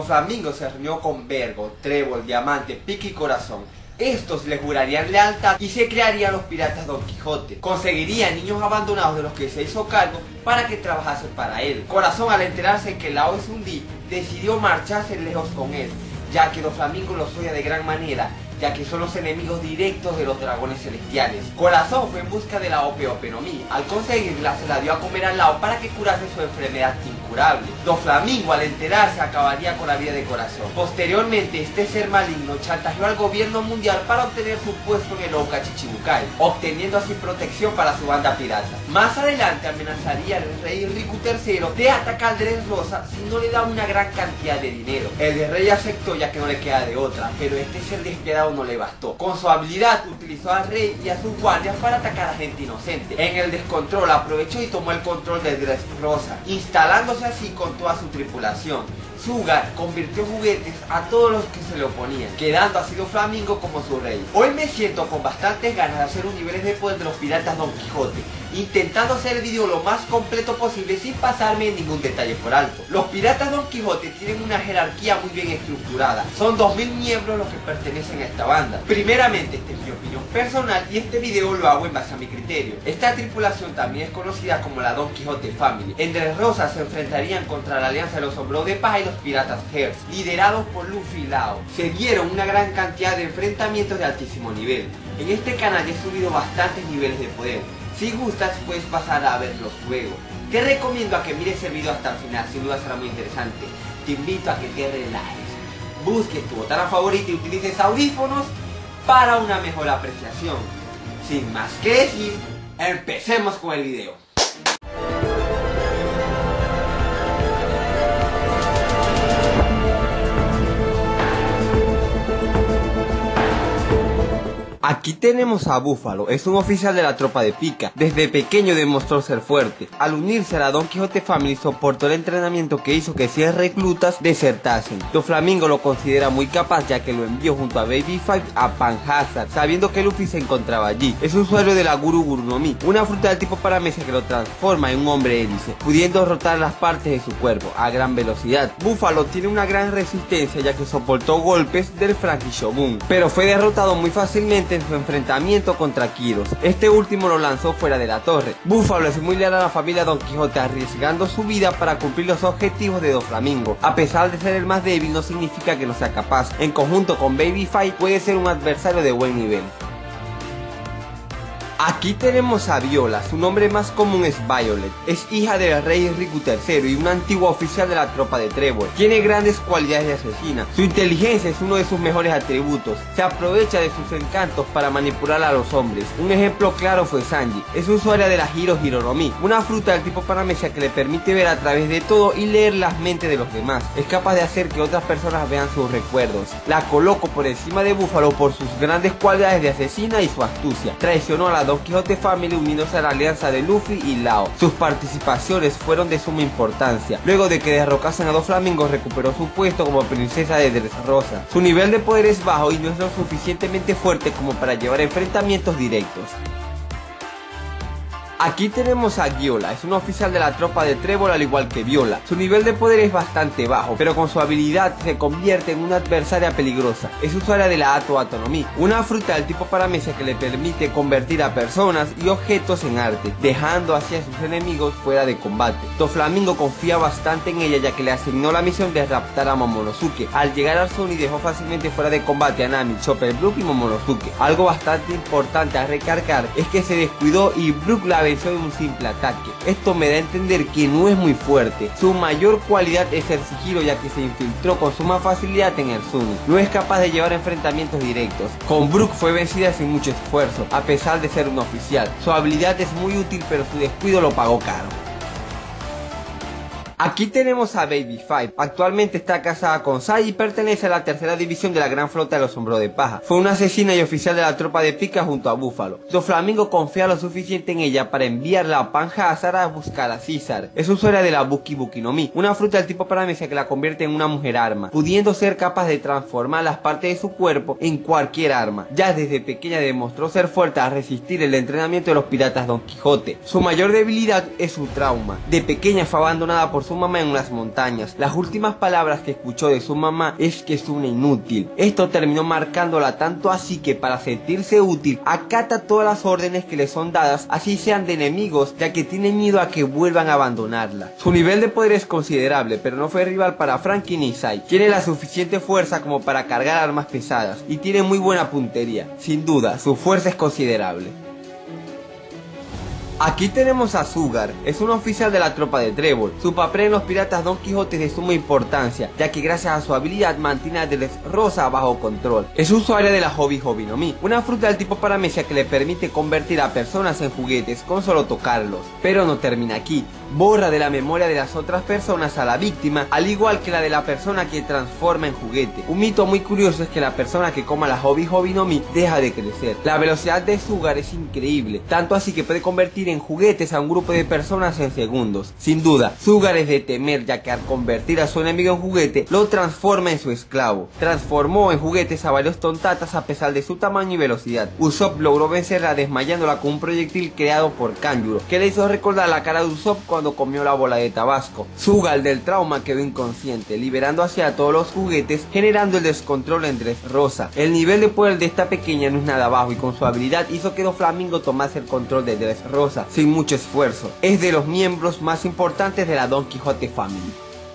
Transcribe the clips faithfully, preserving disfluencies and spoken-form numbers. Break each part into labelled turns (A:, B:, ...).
A: Doflamingo se reunió con Vergo, Trébol, Diamante, Pica y Corazón. Estos le jurarían lealtad y se crearían los piratas Don Quijote. Conseguirían niños abandonados de los que se hizo cargo para que trabajasen para él. Corazón, al enterarse que Lao es un Di, decidió marcharse lejos con él, ya que Doflamingo los odia de gran manera, ya que son los enemigos directos de los dragones celestiales. Corazón fue en busca de la Ope Ope no Mi. Al conseguirla, se la dio a comer al Lao para que curase su enfermedad incurable. Doflamingo, al enterarse, acabaría con la vida de Corazón. Posteriormente, este ser maligno chantajeó al gobierno mundial para obtener su puesto en el Oca Chichibukai, obteniendo así protección para su banda pirata. Más adelante amenazaría al rey Riku tercero de atacar al Dressrosa si no le da una gran cantidad de dinero. El rey aceptó, ya que no le queda de otra, pero este ser despiadado no le bastó. Con su habilidad utilizó al rey y a sus guardias para atacar a gente inocente. En el descontrol aprovechó y tomó el control del Dressrosa, instalándose así con toda su tripulación. Suga convirtió en juguetes a todos los que se le oponían, quedando así Doflamingo como su rey. Hoy me siento con bastantes ganas de hacer un niveles de poder de los piratas Don Quijote, intentando hacer el video lo más completo posible sin pasarme ningún detalle por alto. Los piratas Don Quijote tienen una jerarquía muy bien estructurada. Son dos mil miembros los que pertenecen a esta banda. Primeramente, esta es mi opinión personal y este video lo hago en base a mi criterio. Esta tripulación también es conocida como la Don Quijote Family. En Dressrosa se enfrentarían contra la Alianza de los Sombreros de Paja y los piratas Hearts, liderados por Luffy y Lao. Se dieron una gran cantidad de enfrentamientos de altísimo nivel. En este canal he subido bastantes niveles de poder. Si gustas, puedes pasar a verlos luego. Te recomiendo a que mires el video hasta el final, sin duda será muy interesante. Te invito a que te relajes, busques tu botana favorita y utilices audífonos para una mejor apreciación. Sin más que decir, empecemos con el video. Aquí tenemos a Búfalo, es un oficial de la tropa de Pica. Desde pequeño demostró ser fuerte. Al unirse a la Don Quijote Family soportó el entrenamiento que hizo que cien reclutas desertasen. Doflamingo lo considera muy capaz, ya que lo envió junto a Baby Five a Panhazard, sabiendo que Luffy se encontraba allí. Es usuario de la Guru Guru no Mi, una fruta del tipo paramecia que lo transforma en un hombre hélice, pudiendo rotar las partes de su cuerpo a gran velocidad. Búfalo tiene una gran resistencia, ya que soportó golpes del Franky Shogun, pero fue derrotado muy fácilmente en su enfrentamiento contra Kiros. Este último lo lanzó fuera de la torre. Búfalo es muy leal a la familia Don Quijote, arriesgando su vida para cumplir los objetivos de Doflamingo. A pesar de ser el más débil, no significa que no sea capaz. En conjunto con Baby Five puede ser un adversario de buen nivel. Aquí tenemos a Viola, su nombre más común es Violet. Es hija del rey Riku tercero y una antigua oficial de la tropa de Trébol. Tiene grandes cualidades de asesina. Su inteligencia es uno de sus mejores atributos. Se aprovecha de sus encantos para manipular a los hombres. Un ejemplo claro fue Sanji. Es usuaria de la Hiro Hiro no Mi, una fruta del tipo paramecia que le permite ver a través de todo y leer las mentes de los demás. Es capaz de hacer que otras personas vean sus recuerdos. La coloco por encima de Búfalo por sus grandes cualidades de asesina y su astucia. Traicionó a la Don Quijote Family uniéndose a la alianza de Luffy y Lao. Sus participaciones fueron de suma importancia. Luego de que derrocasen a Doflamingo, recuperó su puesto como princesa de Dressrosa. Su nivel de poder es bajo y no es lo suficientemente fuerte como para llevar enfrentamientos directos. Aquí tenemos a Giola, es un oficial de la tropa de Trébol al igual que Viola. Su nivel de poder es bastante bajo, pero con su habilidad se convierte en una adversaria peligrosa. Es usuaria de la Ato Ato no Mi, una fruta del tipo paramecia que le permite convertir a personas y objetos en arte, dejando así a sus enemigos fuera de combate. Doflamingo confía bastante en ella, ya que le asignó la misión de raptar a Momonosuke. Al llegar al Sony dejó fácilmente fuera de combate a Nami, Chopper, Brook y Momonosuke. Algo bastante importante a recargar es que se descuidó y Brook la venció de un simple ataque. Esto me da a entender que no es muy fuerte. Su mayor cualidad es el sigilo, ya que se infiltró con suma facilidad en el Sony. No es capaz de llevar enfrentamientos directos. Con Brook fue vencida sin mucho esfuerzo, a pesar de ser un oficial. Su habilidad es muy útil, pero su descuido lo pagó caro. Aquí tenemos a Baby Five. Actualmente está casada con Sai y pertenece a la tercera división de la gran flota de los Sombreros de Paja. Fue una asesina y oficial de la tropa de Pica junto a Búfalo. Doflamingo confía lo suficiente en ella para enviarla a Panhazard a buscar a Caesar. Es usuaria de la Buki Buki no Mi, una fruta del tipo paramecia que la convierte en una mujer arma, pudiendo ser capaz de transformar las partes de su cuerpo en cualquier arma. Ya desde pequeña demostró ser fuerte a resistir el entrenamiento de los piratas Don Quijote. Su mayor debilidad es su trauma. De pequeña fue abandonada por su su mamá en unas montañas. Las últimas palabras que escuchó de su mamá es que es una inútil. Esto terminó marcándola tanto así que para sentirse útil acata todas las órdenes que le son dadas, así sean de enemigos, ya que tiene miedo a que vuelvan a abandonarla. Su nivel de poder es considerable, pero no fue rival para Franky ni Sai. Tiene la suficiente fuerza como para cargar armas pesadas y tiene muy buena puntería. Sin duda, su fuerza es considerable. Aquí tenemos a Sugar, es un oficial de la tropa de Trébol. Su papel en los piratas Don Quijote es de suma importancia, ya que gracias a su habilidad mantiene a Dressrosa bajo control. Es usuario de la Hobby Hobby no Mi, una fruta del tipo paramecia que le permite convertir a personas en juguetes con solo tocarlos. Pero no termina aquí, borra de la memoria de las otras personas a la víctima, al igual que la de la persona que transforma en juguete. Un mito muy curioso es que la persona que coma la Hobby Hobby no Mi deja de crecer. La velocidad de Sugar es increíble, tanto así que puede convertir en juguetes a un grupo de personas en segundos. Sin duda, Sugar es de temer, ya que al convertir a su enemigo en juguete, lo transforma en su esclavo. Transformó en juguetes a varios tontatas a pesar de su tamaño y velocidad. Usopp logró vencerla desmayándola con un proyectil creado por Kanjuro, que le hizo recordar la cara de Usopp cuando comió la bola de Tabasco. Sugar del trauma quedó inconsciente, liberando hacia todos los juguetes, generando el descontrol en Dressrosa. El nivel de poder de esta pequeña no es nada bajo y con su habilidad hizo que Doflamingo tomase el control de Dressrosa sin mucho esfuerzo. Es de los miembros más importantes de la Don Quijote Family.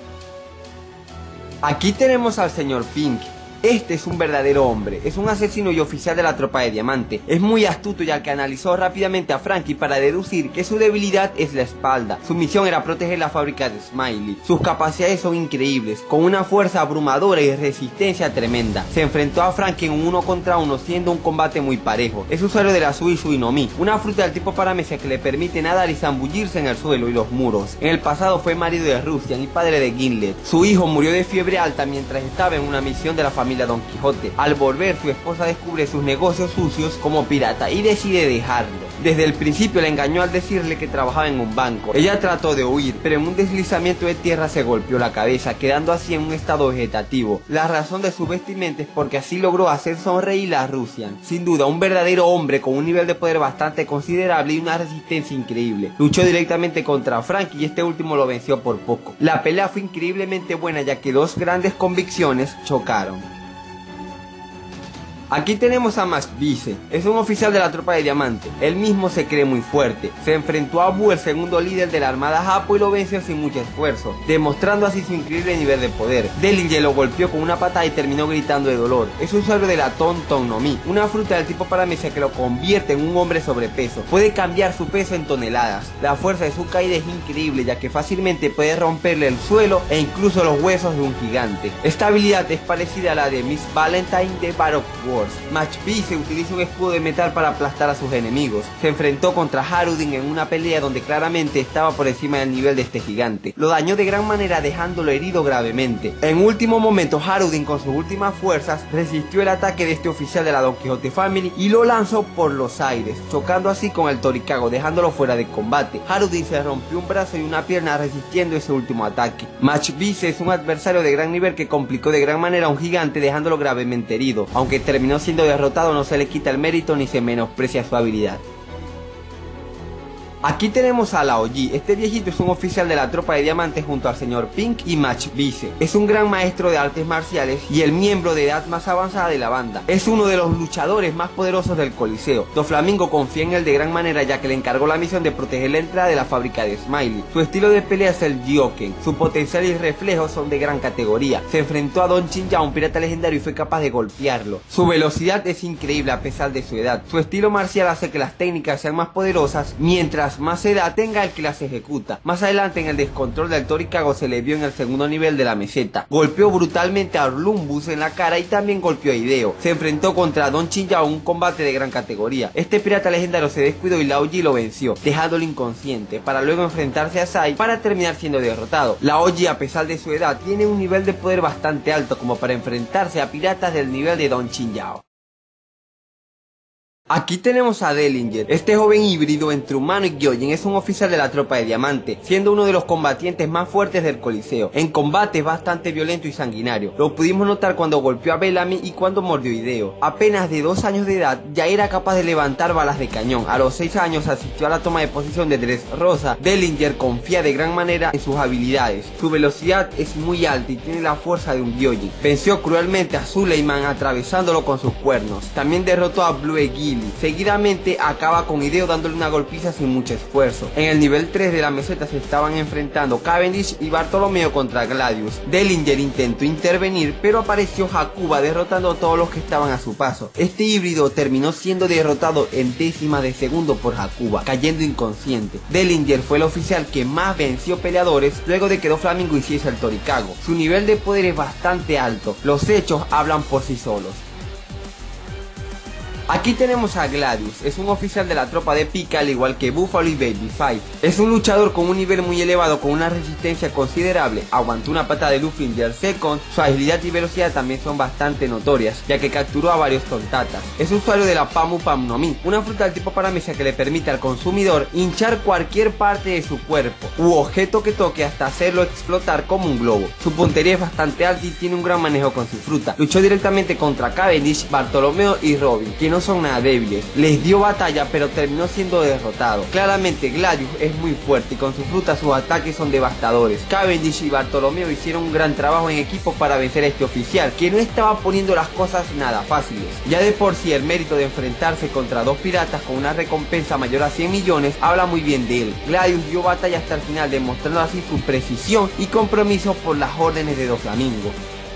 A: Aquí tenemos al señor Pink. Este es un verdadero hombre, es un asesino y oficial de la tropa de Diamante. Es muy astuto ya que analizó rápidamente a Franky para deducir que su debilidad es la espalda. Su misión era proteger la fábrica de Smiley. Sus capacidades son increíbles, con una fuerza abrumadora y resistencia tremenda. Se enfrentó a Franky en un uno contra uno, siendo un combate muy parejo. Es usuario de la Sui Sui no Mi, una fruta del tipo paramecia que le permite nadar y zambullirse en el suelo y los muros. En el pasado fue marido de Rustian y padre de Gimlet. Su hijo murió de fiebre alta mientras estaba en una misión de la familia Don Quijote. Al volver, su esposa descubre sus negocios sucios como pirata y decide dejarlo. Desde el principio la engañó al decirle que trabajaba en un banco. Ella trató de huir, pero en un deslizamiento de tierra se golpeó la cabeza, quedando así en un estado vegetativo. La razón de su vestimenta es porque así logró hacer sonreír a Rustian. Sin duda, un verdadero hombre con un nivel de poder bastante considerable y una resistencia increíble. Luchó directamente contra Franky y este último lo venció por poco. La pelea fue increíblemente buena ya que dos grandes convicciones chocaron. Aquí tenemos a Match Vice, es un oficial de la tropa de Diamante. Él mismo se cree muy fuerte. Se enfrentó a Bu, el segundo líder de la armada Japo, y lo venció sin mucho esfuerzo, demostrando así su increíble nivel de poder. Delingen lo golpeó con una patada y terminó gritando de dolor. Es usuario de la Ton Ton no Mi, una fruta del tipo paramecia que lo convierte en un hombre sobrepeso. Puede cambiar su peso en toneladas. La fuerza de su caída es increíble, ya que fácilmente puede romperle el suelo e incluso los huesos de un gigante. Esta habilidad es parecida a la de Miss Valentine de Baroque Wars. Match Vice utiliza un escudo de metal para aplastar a sus enemigos. Se enfrentó contra Harudin en una pelea donde claramente estaba por encima del nivel de este gigante. Lo dañó de gran manera dejándolo herido gravemente. En último momento Harudin con sus últimas fuerzas resistió el ataque de este oficial de la Don Quijote Family y lo lanzó por los aires, chocando así con el Torikago, dejándolo fuera de combate. Harudin se rompió un brazo y una pierna resistiendo ese último ataque. Match Vice es un adversario de gran nivel que complicó de gran manera a un gigante dejándolo gravemente herido. Aunque terminó siendo derrotado, no se le quita el mérito ni se menosprecia su habilidad. Aquí tenemos a Lao Yi. Este viejito es un oficial de la tropa de Diamante junto al señor Pink y Match Vice. Es un gran maestro de artes marciales y el miembro de edad más avanzada de la banda. Es uno de los luchadores más poderosos del Coliseo. Doflamingo confía en él de gran manera ya que le encargó la misión de proteger la entrada de la fábrica de Smiley. Su estilo de pelea es el Gyoken. Su potencial y reflejos son de gran categoría. Se enfrentó a Don Chinja, un pirata legendario, y fue capaz de golpearlo. Su velocidad es increíble a pesar de su edad. Su estilo marcial hace que las técnicas sean más poderosas, mientras más edad tenga el que las ejecuta. Más adelante en el descontrol del Torikago se le vio en el segundo nivel de la meseta. Golpeó brutalmente a Orlumbus en la cara y también golpeó a Hideo. Se enfrentó contra Don Chinja en un combate de gran categoría. Este pirata legendario se descuidó y Lao Yi lo venció, dejándolo inconsciente, para luego enfrentarse a Sai para terminar siendo derrotado. Lao Yi, a pesar de su edad, tiene un nivel de poder bastante alto como para enfrentarse a piratas del nivel de Don Chinja. Aquí tenemos a Dellinger. Este joven híbrido entre humano y Gyojin es un oficial de la tropa de Diamante, siendo uno de los combatientes más fuertes del Coliseo. En combate es bastante violento y sanguinario. Lo pudimos notar cuando golpeó a Bellamy y cuando mordió a Hideo. Apenas de dos años de edad ya era capaz de levantar balas de cañón. A los seis años asistió a la toma de posición de Dressrosa. Dellinger confía de gran manera en sus habilidades. Su velocidad es muy alta y tiene la fuerza de un Gyojin. Venció cruelmente a Suleiman atravesándolo con sus cuernos. También derrotó a Blue Gilly. Seguidamente acaba con Hideo dándole una golpiza sin mucho esfuerzo. En el nivel tres de la meseta se estaban enfrentando Cavendish y Bartolomeo contra Gladius. Dellinger intentó intervenir, pero apareció Hakuba derrotando a todos los que estaban a su paso. Este híbrido terminó siendo derrotado en décimas de segundo por Hakuba, cayendo inconsciente. Dellinger fue el oficial que más venció peleadores luego de que Doflamingo hiciese el Torikago. Su nivel de poder es bastante alto. Los hechos hablan por sí solos. Aquí tenemos a Gladius, es un oficial de la tropa de Pika al igual que Buffalo y Babyface. Es un luchador con un nivel muy elevado con una resistencia considerable, aguantó una patada de Luffy en el second, su agilidad y velocidad también son bastante notorias, ya que capturó a varios tontatas. Es usuario de la Pamu Pam no Mi, una fruta del tipo paramecia que le permite al consumidor hinchar cualquier parte de su cuerpo u objeto que toque hasta hacerlo explotar como un globo. Su puntería es bastante alta y tiene un gran manejo con su fruta. Luchó directamente contra Cavendish, Bartolomeo y Robin, que no son nada débiles. Les dio batalla pero terminó siendo derrotado. Claramente Gladius es muy fuerte y con su fruta sus ataques son devastadores. Cavendish y Bartolomeo hicieron un gran trabajo en equipo para vencer a este oficial, que no estaba poniendo las cosas nada fáciles. Ya de por sí el mérito de enfrentarse contra dos piratas con una recompensa mayor a cien millones habla muy bien de él. Gladius dio batalla hasta el final, demostrando así su precisión y compromiso por las órdenes de Doflamingo.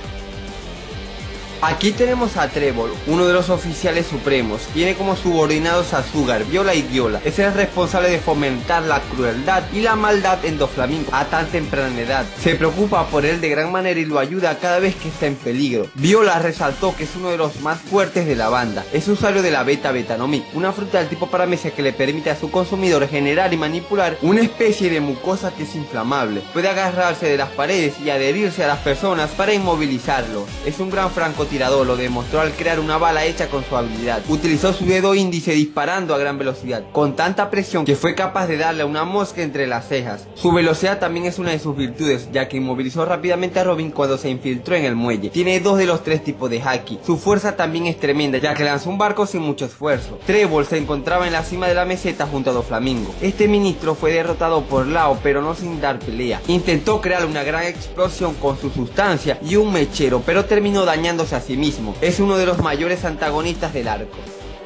A: Aquí tenemos a Trevor, uno de los oficiales supremos. Tiene como subordinados a Sugar, Viola y Viola. Es el responsable de fomentar la crueldad y la maldad en Doflamingo a tan temprana edad. Se preocupa por él de gran manera y lo ayuda cada vez que está en peligro. Viola resaltó que es uno de los más fuertes de la banda. Es usuario de la Beta Beta no Mi, una fruta del tipo paramecia que le permite a su consumidor generar y manipular una especie de mucosa que es inflamable. Puede agarrarse de las paredes y adherirse a las personas para inmovilizarlos. Es un gran francotirador. Lo demostró al crear una bala hecha con su habilidad. Utilizó su dedo índice disparando a gran velocidad, con tanta presión que fue capaz de darle una mosca entre las cejas. Su velocidad también es una de sus virtudes, ya que inmovilizó rápidamente a Robin cuando se infiltró en el muelle. Tiene dos de los tres tipos de haki. Su fuerza también es tremenda, ya que lanzó un barco sin mucho esfuerzo. Trevor se encontraba en la cima de la meseta junto a Doflamingo. Este ministro fue derrotado por Lao, pero no sin dar pelea. Intentó crear una gran explosión con su sustancia y un mechero, pero terminó dañándose a sí mismo. Es uno de los mayores antagonistas del arco.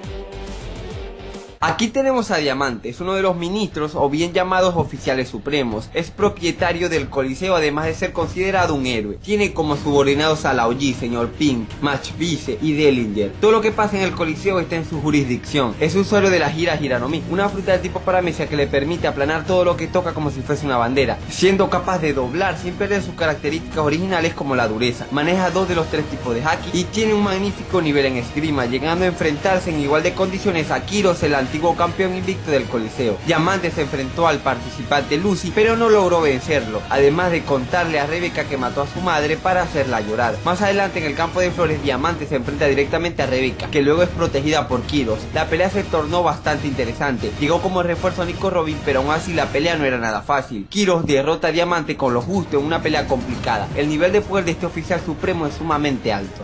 A: Aquí tenemos a Diamante, es uno de los ministros o bien llamados oficiales supremos. Es propietario del Coliseo además de ser considerado un héroe. Tiene como subordinados a Lao Yi, Señor Pink, Match Vice y Dellinger. Todo lo que pasa en el Coliseo está en su jurisdicción. Es usuario de la Gira Gira no Mi, una fruta del tipo paramecia que le permite aplanar todo lo que toca como si fuese una bandera, siendo capaz de doblar sin perder sus características originales como la dureza. Maneja dos de los tres tipos de haki y tiene un magnífico nivel en esgrima, llegando a enfrentarse en igual de condiciones a Kiros, el antiguo campeón invicto del Coliseo. Diamante se enfrentó al participante Lucy, pero no logró vencerlo, además de contarle a Rebeca que mató a su madre para hacerla llorar. Más adelante en el campo de flores, Diamante se enfrenta directamente a Rebeca, que luego es protegida por Kiros. La pelea se tornó bastante interesante. Llegó como refuerzo a Nico Robin, pero aún así la pelea no era nada fácil. Kiros derrota a Diamante con lo justo en una pelea complicada. El nivel de poder de este oficial supremo es sumamente alto.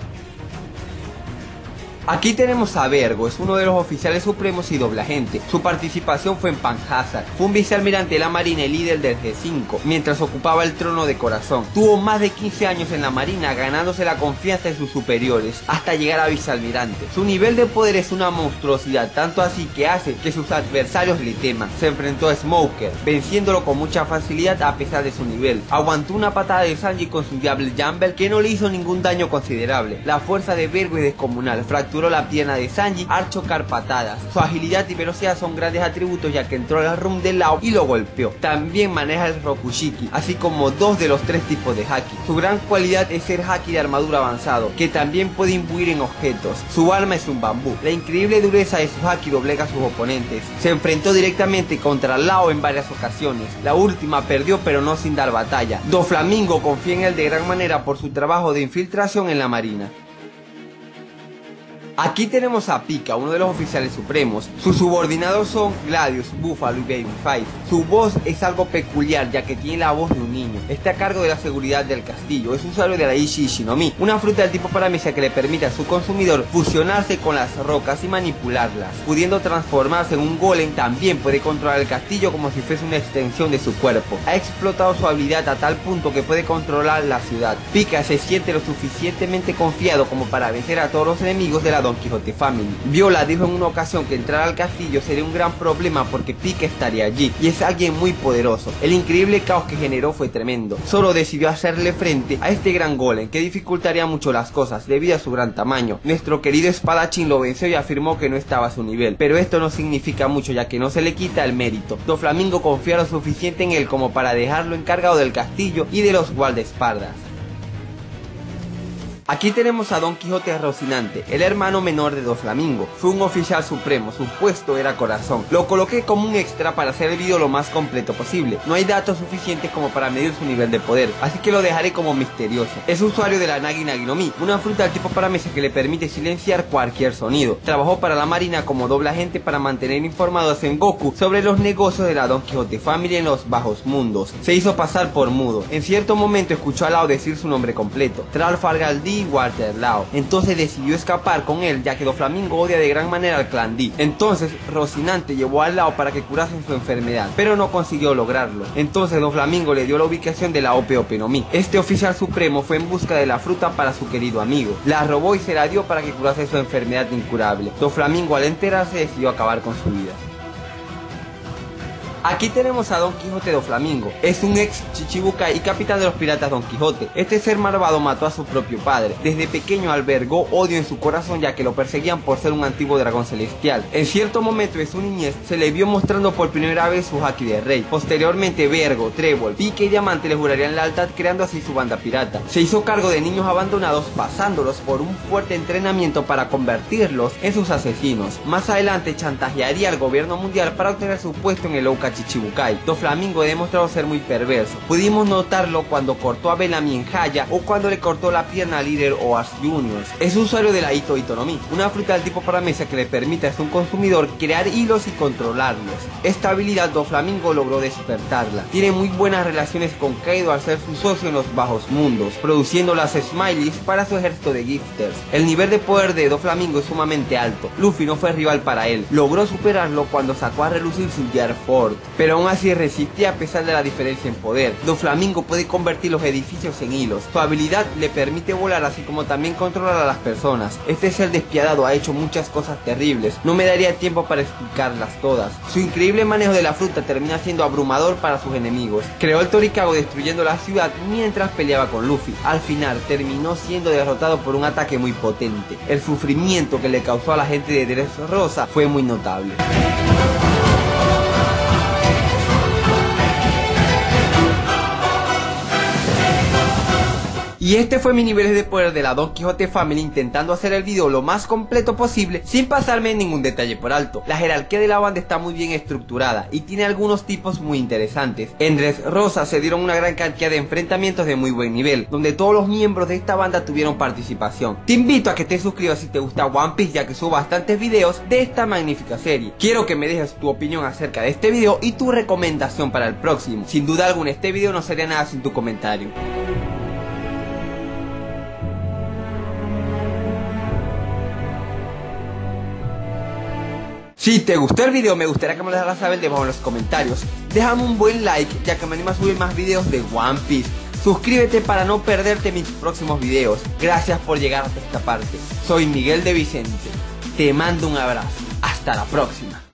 A: Aquí tenemos a Vergo, es uno de los oficiales supremos y doble agente. Su participación fue en Panhazard. Fue un vicealmirante de la marina y líder del G cinco, mientras ocupaba el trono de corazón. Tuvo más de quince años en la marina, ganándose la confianza de sus superiores, hasta llegar a vicealmirante. Su nivel de poder es una monstruosidad, tanto así que hace que sus adversarios le teman. Se enfrentó a Smoker, venciéndolo con mucha facilidad a pesar de su nivel. Aguantó una patada de Sanji con su Diable Jumble que no le hizo ningún daño considerable. La fuerza de Vergo es descomunal, fracturó la pierna de Sanji al chocar patadas. Su agilidad y velocidad son grandes atributos, ya que entró al room de Lao y lo golpeó. También maneja el Rokushiki, así como dos de los tres tipos de haki. Su gran cualidad es ser haki de armadura avanzado, que también puede imbuir en objetos. Su arma es un bambú. La increíble dureza de su haki doblega a sus oponentes. Se enfrentó directamente contra Lao en varias ocasiones. La última perdió, pero no sin dar batalla. Doflamingo confía en él de gran manera por su trabajo de infiltración en la marina. Aquí tenemos a Pika, uno de los oficiales supremos. Sus subordinados son Gladius, Buffalo y Babyface. Su voz es algo peculiar ya que tiene la voz de un niño. Está a cargo de la seguridad del castillo. Es usuario de la Ishi Ishinomi, una fruta del tipo paramecia que le permite a su consumidor fusionarse con las rocas y manipularlas. Pudiendo transformarse en un golem, también puede controlar el castillo como si fuese una extensión de su cuerpo. Ha explotado su habilidad a tal punto que puede controlar la ciudad. Pika se siente lo suficientemente confiado como para vencer a todos los enemigos de la Don Quijote Family. Viola dijo en una ocasión que entrar al castillo sería un gran problema porque Pika estaría allí, y es alguien muy poderoso. El increíble caos que generó fue tremendo. Solo decidió hacerle frente a este gran golem que dificultaría mucho las cosas debido a su gran tamaño. Nuestro querido espadachín lo venció y afirmó que no estaba a su nivel, pero esto no significa mucho ya que no se le quita el mérito. Doflamingo confía lo suficiente en él como para dejarlo encargado del castillo y de los guardaespaldas. Aquí tenemos a Don Quijote Rocinante, el hermano menor de Doflamingo. Fue un oficial supremo, su puesto era corazón. Lo coloqué como un extra para hacer el video lo más completo posible. No hay datos suficientes como para medir su nivel de poder, así que lo dejaré como misterioso. Es usuario de la Nagi Nagi no Mi, una fruta del tipo paramecia que le permite silenciar cualquier sonido. Trabajó para la marina como doble agente para mantener informado a Sengoku sobre los negocios de la Don Quijote Family en los bajos mundos. Se hizo pasar por mudo. En cierto momento escuchó a Lao decir su nombre completo, Trafalgar D. Walter Lao. Entonces decidió escapar con él ya que Doflamingo odia de gran manera al clan D. Entonces Rocinante llevó a Lao para que curasen su enfermedad, pero no consiguió lograrlo. Entonces Doflamingo le dio la ubicación de la Ope Ope no Mi. Este oficial supremo fue en busca de la fruta para su querido amigo. La robó y se la dio para que curase su enfermedad incurable. Doflamingo al enterarse decidió acabar con su vida. Aquí tenemos a Don Quijote Doflamingo. Es un ex Chichibukai y capitán de los piratas Don Quijote. Este ser malvado mató a su propio padre. Desde pequeño albergó odio en su corazón ya que lo perseguían por ser un antiguo dragón celestial. En cierto momento de su niñez se le vio mostrando por primera vez su haki de rey. Posteriormente Vergo, Trébol, Pica y Diamante le jurarían lealtad creando así su banda pirata. Se hizo cargo de niños abandonados pasándolos por un fuerte entrenamiento para convertirlos en sus asesinos. Más adelante chantajearía al gobierno mundial para obtener su puesto en el Ouka Chichibukai. Doflamingo ha demostrado ser muy perverso. Pudimos notarlo cuando cortó a Bellamy en Haya o cuando le cortó la pierna al líder Oars junior Es usuario de la Ito Ito no Mi, una fruta del tipo paramecia que le permite a su consumidor crear hilos y controlarlos. Esta habilidad Doflamingo logró despertarla. Tiene muy buenas relaciones con Kaido al ser su socio en los bajos mundos, produciendo las Smileys para su ejército de gifters. El nivel de poder de Doflamingo es sumamente alto. Luffy no fue rival para él. Logró superarlo cuando sacó a relucir su Gear Ford, pero aún así resistía a pesar de la diferencia en poder. Doflamingo puede convertir los edificios en hilos. Su habilidad le permite volar así como también controlar a las personas. Este ser despiadado ha hecho muchas cosas terribles. No me daría tiempo para explicarlas todas. Su increíble manejo de la fruta termina siendo abrumador para sus enemigos. Creó el Torikago destruyendo la ciudad mientras peleaba con Luffy. Al final terminó siendo derrotado por un ataque muy potente. El sufrimiento que le causó a la gente de Dressrosa fue muy notable. Y este fue mi nivel de poder de la Don Quijote Family, intentando hacer el video lo más completo posible sin pasarme ningún detalle por alto. La jerarquía de la banda está muy bien estructurada y tiene algunos tipos muy interesantes. En Dressrosa se dieron una gran cantidad de enfrentamientos de muy buen nivel, donde todos los miembros de esta banda tuvieron participación. Te invito a que te suscribas si te gusta One Piece, ya que subo bastantes videos de esta magnífica serie. Quiero que me dejes tu opinión acerca de este video y tu recomendación para el próximo. Sin duda alguna este video no sería nada sin tu comentario. Si te gustó el video, me gustaría que me lo dejaras saber debajo en los comentarios. Déjame un buen like, ya que me anima a subir más videos de One Piece. Suscríbete para no perderte mis próximos videos. Gracias por llegar hasta esta parte. Soy Miguel de Vicente. Te mando un abrazo. Hasta la próxima.